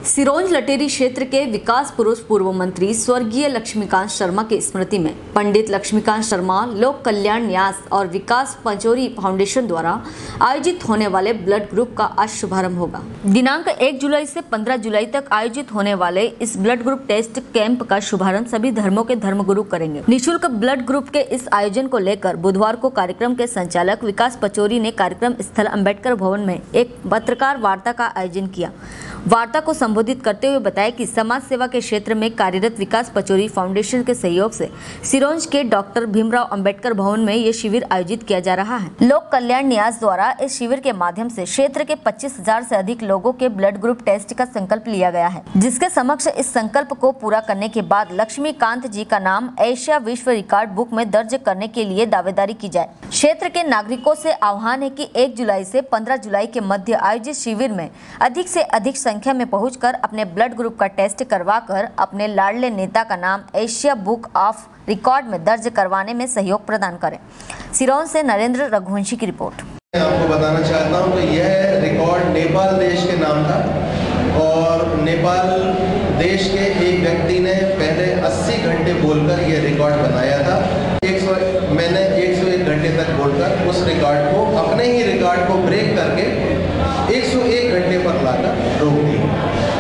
सिरोंज लटेरी क्षेत्र के विकास पुरुष पूर्व मंत्री स्वर्गीय लक्ष्मीकांत शर्मा की स्मृति में पंडित लक्ष्मीकांत शर्मा लोक कल्याण न्यास और विकास पचौरी फाउंडेशन द्वारा आयोजित होने वाले ब्लड ग्रुप का आज शुभारंभ होगा। दिनांक 1 जुलाई से 15 जुलाई तक आयोजित होने वाले इस ब्लड ग्रुप टेस्ट कैंप का शुभारंभ सभी धर्मों के धर्मगुरु करेंगे। निःशुल्क ब्लड ग्रुप के इस आयोजन को लेकर बुधवार को कार्यक्रम के संचालक विकास पचौरी ने कार्यक्रम स्थल अंबेडकर भवन में एक पत्रकार वार्ता का आयोजन किया। वार्ता को संबोधित करते हुए बताया कि समाज सेवा के क्षेत्र में कार्यरत विकास पचौरी फाउंडेशन के सहयोग से सिरोंज के डॉक्टर भीमराव अंबेडकर भवन में ये शिविर आयोजित किया जा रहा है। लोक कल्याण न्यास द्वारा इस शिविर के माध्यम से क्षेत्र के 25,000 से अधिक लोगों के ब्लड ग्रुप टेस्ट का संकल्प लिया गया है, जिसके समक्ष इस संकल्प को पूरा करने के बाद लक्ष्मीकांत जी का नाम एशिया विश्व रिकॉर्ड बुक में दर्ज करने के लिए दावेदारी की जाए। क्षेत्र के नागरिकों से आह्वान है कि 1 जुलाई से 15 जुलाई के मध्य आयोजित शिविर में अधिक से अधिक संख्या में पहुंचकर अपने ब्लड ग्रुप का टेस्ट करवाकर अपने लाडले नेता का नाम एशिया बुक ऑफ रिकॉर्ड में दर्ज करवाने में सहयोग प्रदान करें। सिरोंज से नरेंद्र रघुवंशी की रिपोर्ट। आपको बताना चाहता हूं कि यह रिकॉर्ड नेपाल देश के नाम था और नेपाल देश के एक व्यक्ति ने पहले 80 घंटे बोलकर यह रिकॉर्ड बनाया था। मैंने 101 घंटे तक बोलकर उस रिकॉर्ड को, अपने ही रिकॉर्ड को ब्रेक करके 101 घंटे पर लाकर रोक दिया।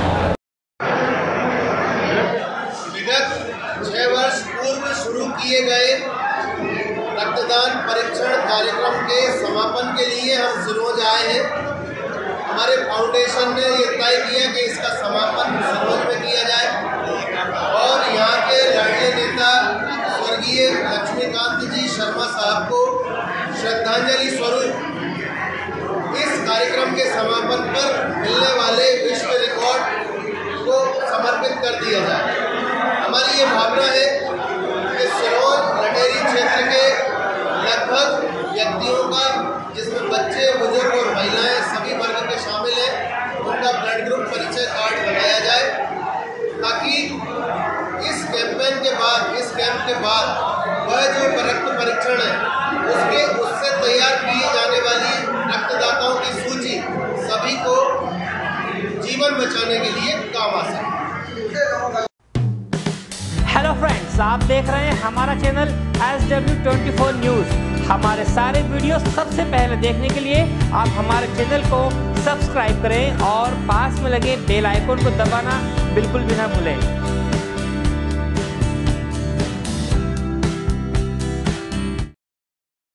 विगत 6 वर्ष पूर्व शुरू किए गए रक्तदान परीक्षण कार्यक्रम के समापन के लिए हम सिरोंज आए हैं। हमारे फाउंडेशन ने ये तय किया कि इसका समापन सिरोंज में किया जाए और यहाँ के लाडले नेता स्वर्गीय लक्ष्मीकांत जी शर्मा साहब को श्रद्धांजलि स्वरूप इस कार्यक्रम के समापन पर मिलने वाले विश्व रिकॉर्ड को समर्पित कर दिया जाए। हमारी ये भावना है कि सिरोंज लटेरी क्षेत्र के लगभग व्यक्तियों का, जिसमें बच्चे, बुजुर्ग और महिलाएं सभी वर्ग के शामिल हैं, उनका ब्लड ग्रुप परिचय कार्ड बनाया जाए ताकि इस कैंपेन के बाद, इस कैंप के बाद वह जो रक्त परीक्षण है उससे तैयार की जाने वाली रक्तदाताओं की सूची सभी को जीवन बचाने के लिए काम आ सके। हेलो फ्रेंड्स, आप देख रहे हैं हमारा चैनल SW24 न्यूज़। हमारे सारे वीडियो सबसे पहले देखने के लिए आप हमारे चैनल को सब्सक्राइब करें और पास में लगे बेल आइकन को दबाना बिल्कुल भी ना भूलें।